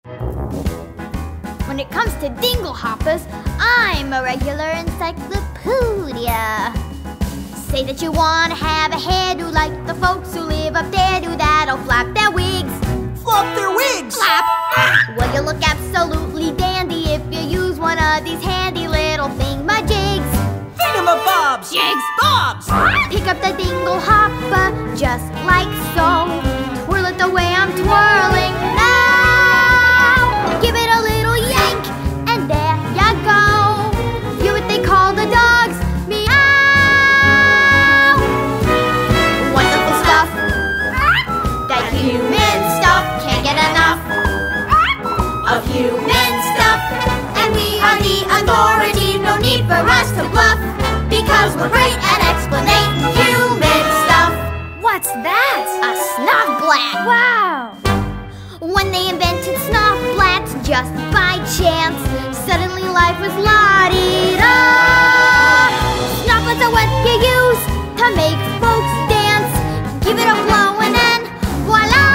When it comes to dingle hoppers, I'm a regular encyclopedia. Say that you want to have a hairdo like the folks who live up there do, that'll flap their wigs. Flop their wigs! Flap! Well, you look absolutely dandy if you use one of these handy little thingamajigs. Thingamabobs! Jigs! Bobs! Pick up the dingle hopper just like so. Twirl it the way I'm twirling now. Give it a little yank, and there you go. You're what they call the dogs. Meow! Wonderful stuff. That human stuff can't get enough of human stuff. And we are the authority, no need for us to bluff, because we're great at explaining human stuff. What's that? A snuff blat. Wow! When they invented snuff blats just by chance, suddenly life was la-di-da. Snuff blats are what you use to make folks dance. Give it a blow and then voila!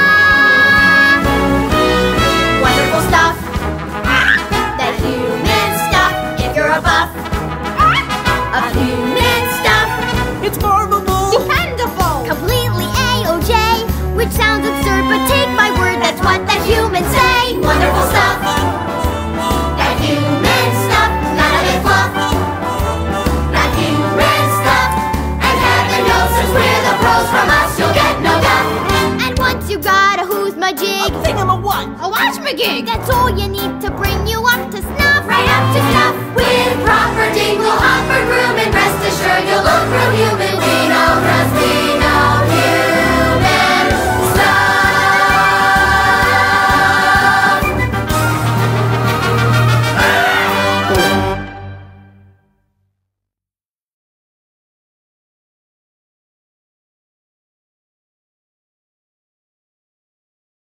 Wonderful stuff. That human stuff, if you're a buff of human stuff. It's marvelous! Dependable! Completely A-O-J, which sounds absurd, but take my word, that's what the humans say. Wonderful stuff. That human stuff, none of it fluff. Not human stuff. And heaven knows since we're the pros, from us you'll get no guff. And once you got a who's my jig, A thingamawhat! a watchmagig, that's all you need to bring you up to snuff. Right up to snuff. With proper dingle hopper groom, and rest assured you'll look real human. We know, trust me.